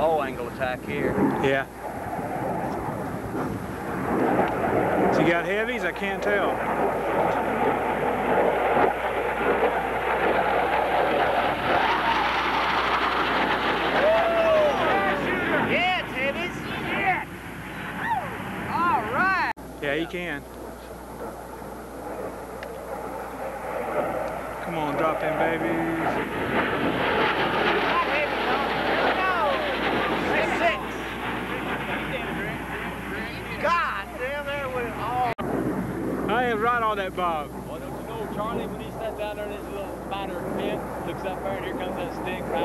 low angle attack here. Yeah. So you got heavies? I can't tell. Yeah, it's heavies. Yeah. All right. Yeah, you can. Come on, drop them babies. God damn, there went all. I ain't right on that bob. Well, don't you know, Charlie, when he sat down there in his little spider pit, looks up there and here comes that stick right